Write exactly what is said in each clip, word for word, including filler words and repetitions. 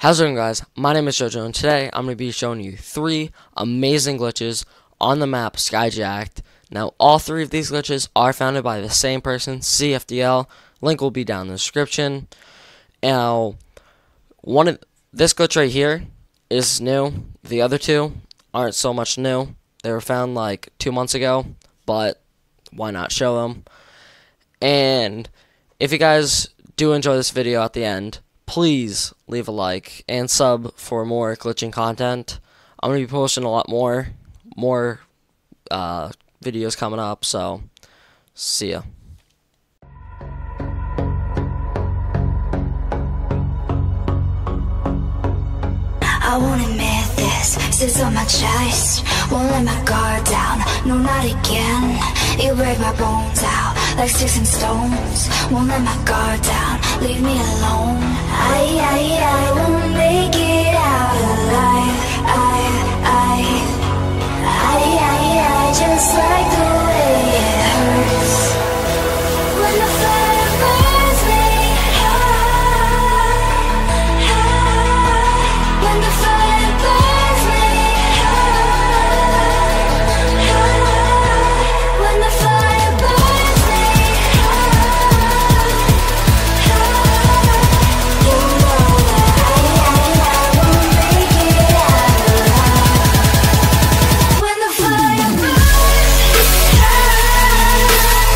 How's it going, guys? My name is Jojo, and today I'm going to be showing you three amazing glitches on the map Skyjacked. Now, all three of these glitches are founded by the same person, C F D L. Link will be down in the description. Now, one of this glitch right here is new. The other two aren't so much new. They were found like two months ago, but why not show them? And if you guys do enjoy this video at the end, please leave a like and sub for more glitching content. I'm going to be posting a lot more, more uh, videos coming up, so see ya. I won't admit this, sits on my chest. Won't let my guard down, no not again. You break my bones out like sticks and stones. Won't let my guard down, leave me alone. I, I, I won't make it out alive. I, I, I, I, I just like the way it hurts when the fire burns me high, high. When the fire burns me high, high. When the fire burns me high, high. You know that I, I, I won't make it out alive. When the fire burns me high,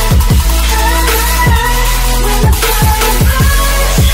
high. When the fire burns me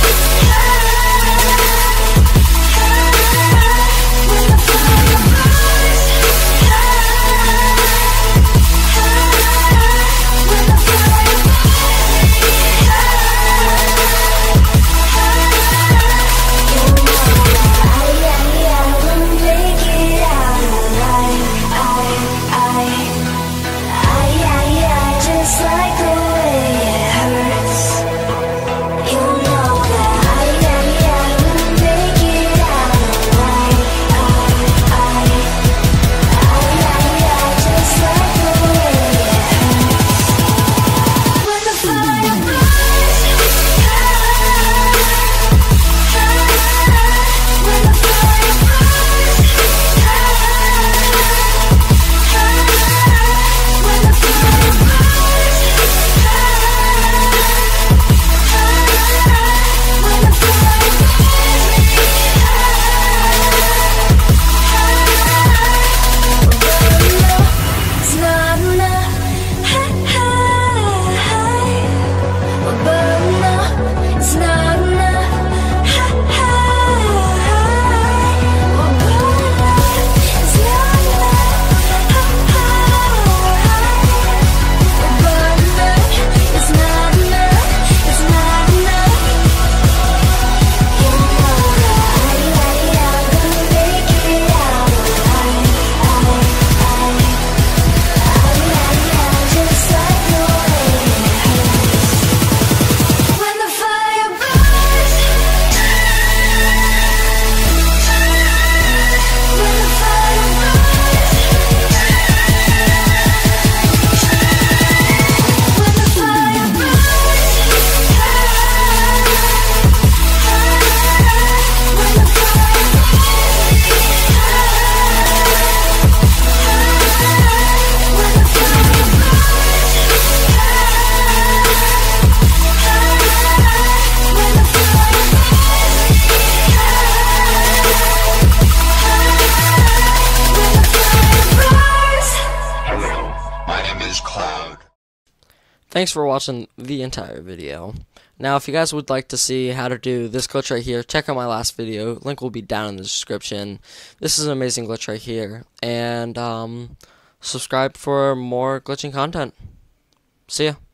Thanks for watching the entire video. Now, if you guys would like to see how to do this glitch right here, check out my last video. Link will be down in the description. This is an amazing glitch right here. And um, subscribe for more glitching content. See ya.